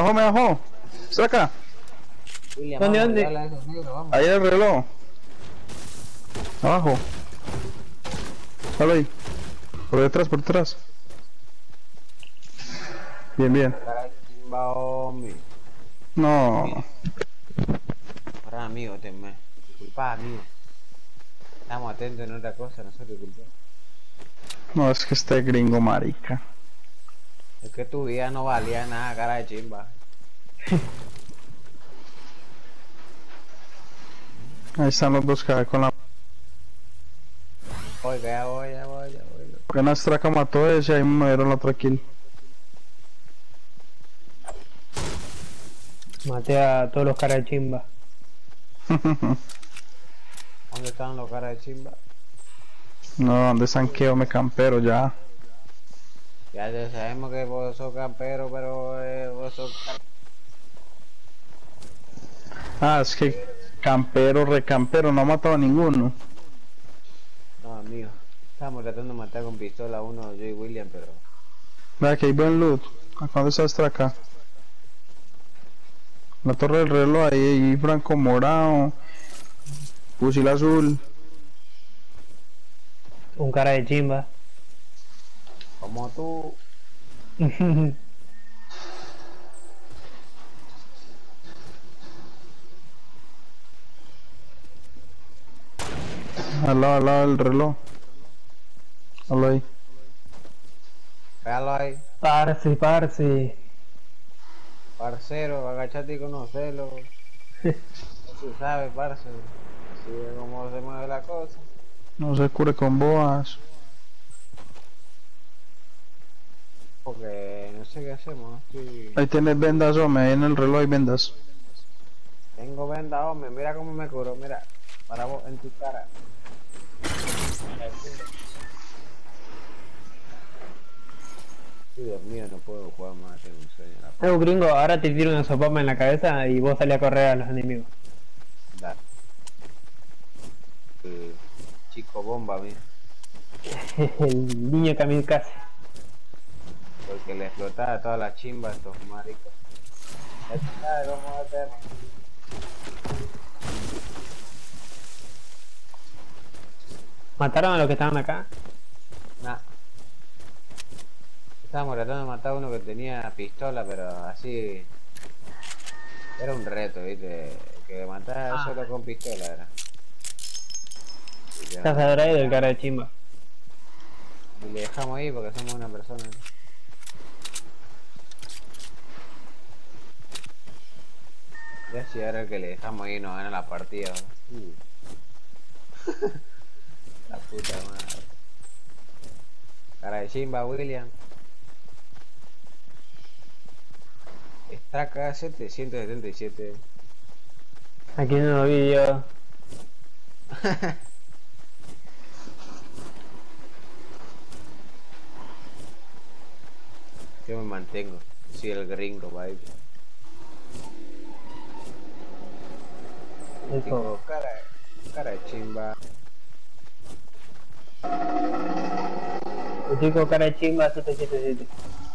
me bajó. Saca. William, ¿Dónde, vamos, dónde? dale a esos negros, vamos. Ahí el reloj. Abajo. Dale ahí. Por detrás, por detrás. Bien, bien. Cara de chimba, hombre. No. Ahora, amigo, disculpa, amigo. Estamos atentos en otra cosa, no se disculpa. No, es que este gringo marica. Es que tu vida no valía nada, cara de chimba. Ahí están los dos con la Oiga, ya voy, ya voy, ya voy. apenas Traca mató a ese, ahí me dieron la otra kill. Maté a todos los caras de chimba. ¿Dónde están los caras de chimba? No, ¿dónde están que me campero ya? Ya sabemos que vos sos campero, pero vos sos Ah, es que campero, recampero, no ha matado a ninguno. No, amigo. Estábamos tratando de matar con pistola a uno, yo y William, pero... Vea que hay buen loot. ¿A dónde está Traca? La torre del reloj, ahí franco morado. Fusil azul. Un cara de chimba. Como tú... Al lado del reloj. Al ahí. Véalo ahí. Parce, parce. Parcero, agachate y conocelo. Tú sabes, parce. Así es como se mueve la cosa. No se cure con boas. Porque no sé qué hacemos. Estoy... Ahí tienes vendas, hombre. Ahí en el reloj hay vendas. Tengo venda, hombre. Mira cómo me curo. Mira. Para vos, en tu cara. Dios mío, no puedo jugar más. Tengo un sueño. Gringo, ahora te tiro una sopapa en la cabeza y vos salís a correr a los enemigos. Dale. Chico bomba, mira. El niño kamikaze. Porque le explotaba todas las chimbas a estos maricos. Ya tú sabes cómo hacer. ¿Mataron a los que estaban acá? Nah. Estábamos tratando de matar a uno que tenía pistola, pero así... Era un reto, viste. Que matara solo con pistola era. Cazador ahí del cara de chimba. Y le dejamos ahí porque somos una persona. Ya si ahora el que le dejamos ahí nos gana la partida. La puta madre. Cara de chimba, William. Straca 777. Aquí no lo vi yo. Yo me mantengo. Soy el gringo, baby. Eso. Cara de chimba. El chico cara de chimba 777.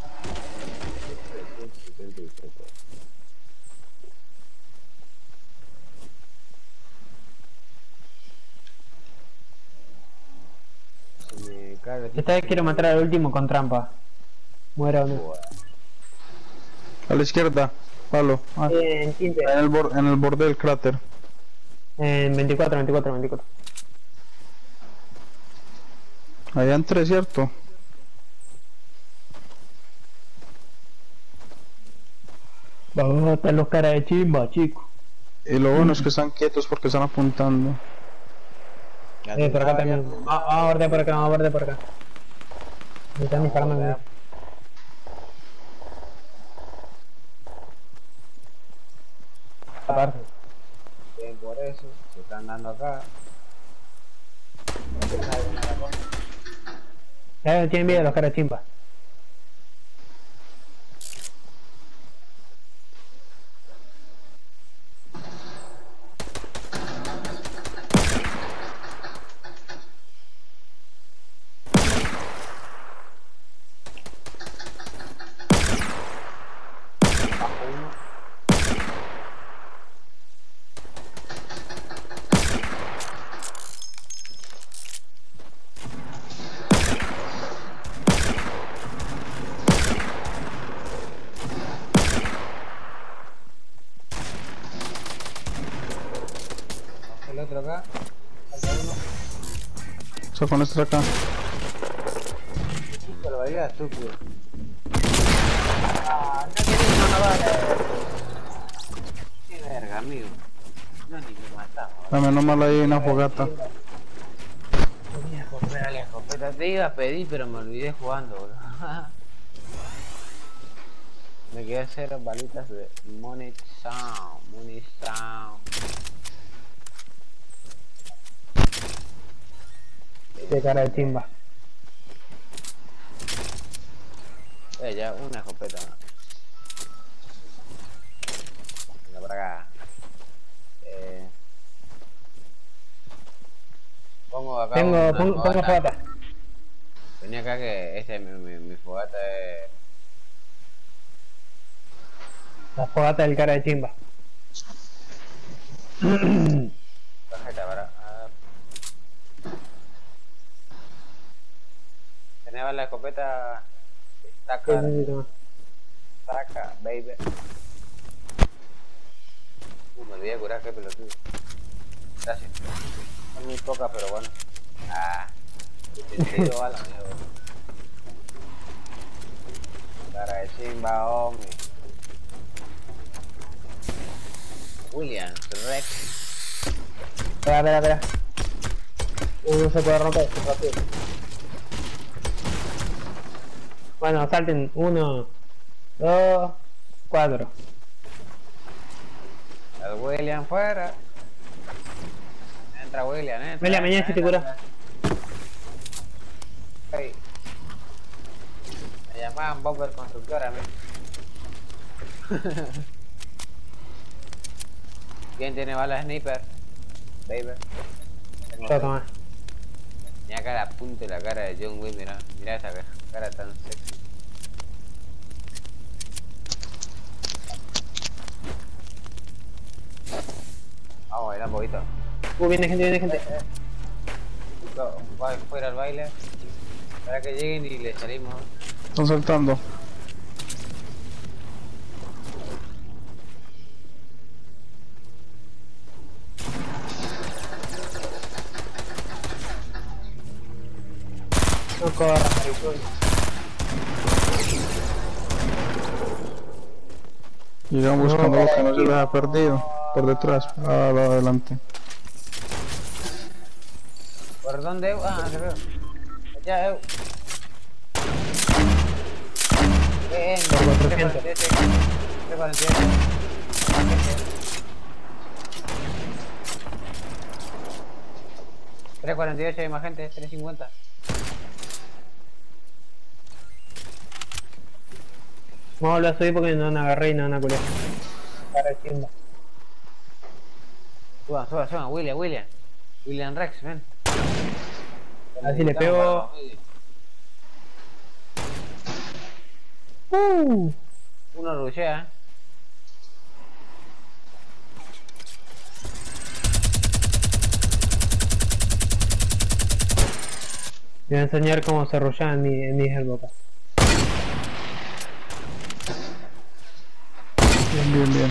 Esta vez quiero matar al último con trampa. Muera o no. A la izquierda. Palo. Ah, En 15. en el borde del cráter. En 24, 24, 24. Allá entré, ¿cierto? Vamos a matar los caras de chimba, chico. Y lo bueno es que están quietos porque están apuntando. Por acá también. Vamos a bordear por acá, vamos a bordear por acá. Me están disparando en mí. Aparte. Bien por eso, se están dando acá. Tienen vida los caras de chimba. El otro acá. Falta uno. Eso con este acá. Chico, lo valía estúpido. Ah, no tenés una bala. Qué verga, amigo. No, ni me mataba. Dame nomás ahí una fogata. Quería comprar la escopeta. Te iba a pedir, pero me olvidé jugando, boludo. Me quedé a 0 balitas de Money Sound. Money Sound. De cara de chimba. Ya, una escopeta más. Venga, por acá. Pongo acá. Pongo fogata. Venía acá que este mi fogata es. La fogata del cara de chimba. Tarjeta para. Tenía la escopeta. Saca, saca, baby. Me olvidé de curar, qué pelotudo. Gracias. Son muy pocas, pero bueno. Ah, te tiro balas, amigo. Cara de chimba, hombre. William, Rex. Espera. Uno se puede romper, se puede. Bueno, salten 1, 2, 4. El William fuera. Entra William, entra. William, mañana si te curas. Hey. Me llamaban Bomber Constructor a mí. ¿Quién tiene balas sniper? Baby. Yo tomé. Mira acá la punta de la cara de John Wick, mira esa cara tan sexy. Vamos a bailar un poquito. Viene gente. Va fuera al baile. Para que lleguen y le salimos. Están saltando. No corras, maricón. Llegan buscando lo que no se les ha perdido. Por detrás, adelante. ¿Por dónde? Ah, te veo. Allá, Por 400. 348. $3.48 hay más gente, $3.50. Vamos a volver a subir porque no me agarré y no me culé. Cara de chimba. Suba, William Rex, ven. Así le pego. Uno rushea. Te voy a enseñar cómo se rushea en mi Hellboca. Bien.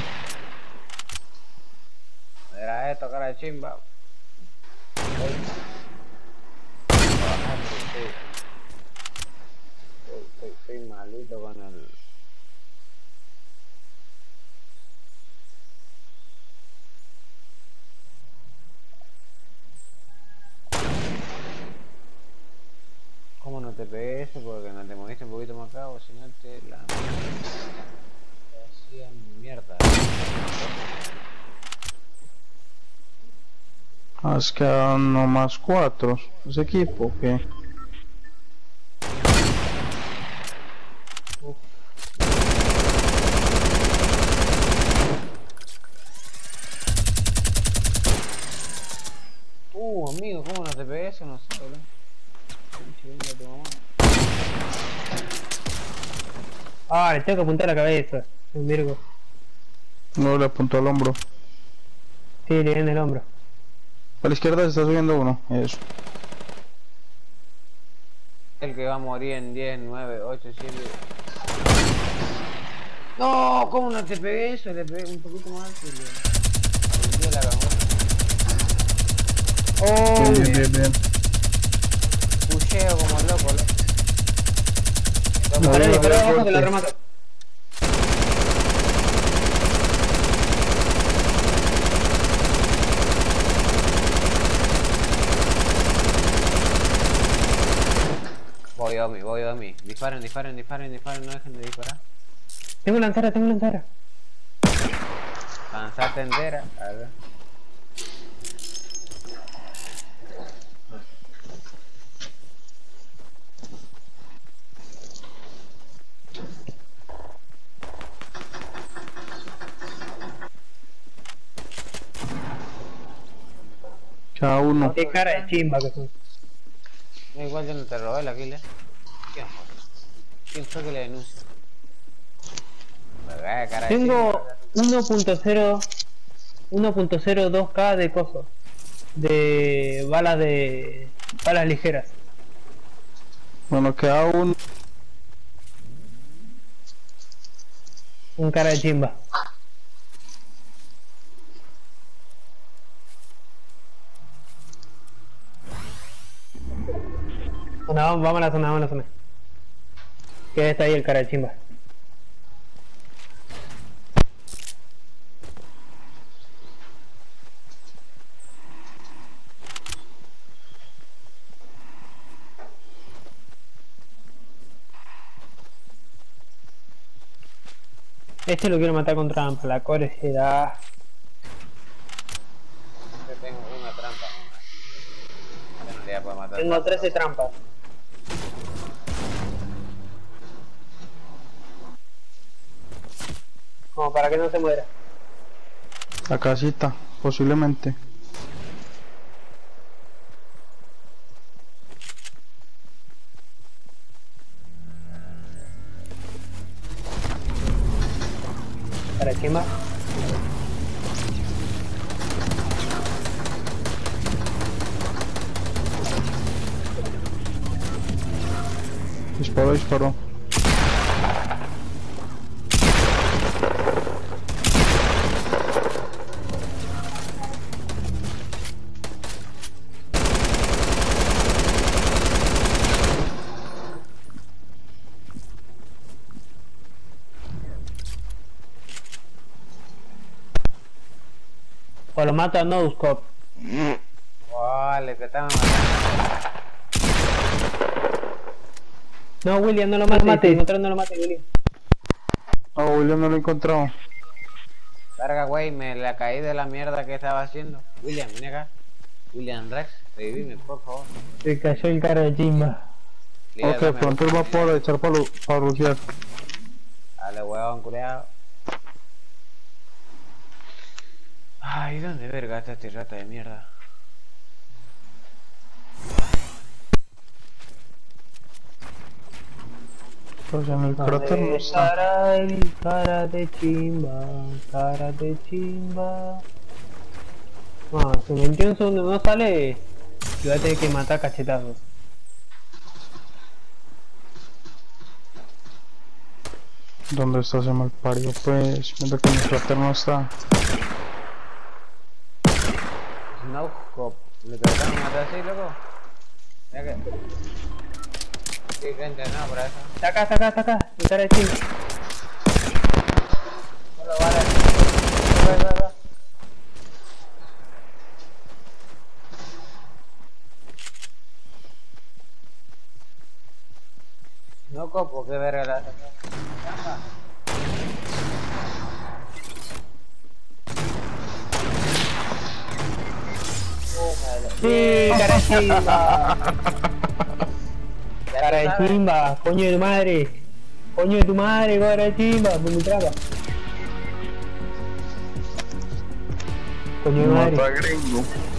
Era esto, cara de chimba. Estoy malito con el... ¿Cómo no te pegué eso? Porque no te moviste un poquito más acá o si no te la... Te hacía mierda. Es que nomás 4. ¿Ese equipo qué? Amigo, ¿cómo no te pegué eso? No sé, boludo. Pinche tu mamá. Ah, le tengo que apuntar la cabeza. Un virgo. No le apuntó al hombro. Sí, le viene el hombro. A la izquierda se está subiendo uno. Eso. El que va a morir en 10, 9, 8, 7... No, ¿cómo no te pegué eso? Le pegué un poquito más alto y le... la cagó. Oh, Bien. Pusheo como loco, loco. disparé, Bien, abajo fuerte. que la remato. Voy a mí. Disparen, no dejen de disparar. Tengo lanzara. Lanzate entera, a ver. Cada uno. Qué cara de chimba que son. No, igual yo no te robé la kill, ¿Quién fue que le denunció? Cara de Tengo chimba. 1.02k de coso. De balas ligeras. Bueno, queda uno. Un cara de chimba. Bueno, vamos a la zona. Que está ahí el cara de chimba. Este lo quiero matar con trampa, la core se da. Yo tengo una trampa, nomás. Yo no le voy a poder matar. Tengo 13 trampas. Como para que no se muera. La casita, posiblemente. Para chimba. Disparó. O lo mato a no scope. Vale, que están matando. No, William, no lo mate. No lo mate, William. William no lo he encontrado. Carga, güey, me la caí de la mierda que estaba haciendo. William, ven acá. William Rex, revivime, por favor. Se cayó el cara de chimba. Lidia, Ok, dame pronto él va a algo. poder echar para rushear. Dale, huevón, culeado. Ay, ¿dónde verga está este rata de mierda? Pues en el cráter no está. Cara de chimba. No, si me entiendo un segundo no sale, yo voy a tener que matar cachetazos. ¿Dónde está ese mal parido? Pues, mientras que en el cráter no está. No, cop. ¿Le trataron de matar así, loco? Mira que... Sí, gente, no, por eso. Está acá, mi cara de chimba. Solo vale. Va. No, copo, qué verga la hace. Sí, cara de chimba. Cara de chimba, coño de tu madre. Coño de tu madre, cara de chimba, por mi traba. Coño de No madre. está gringo.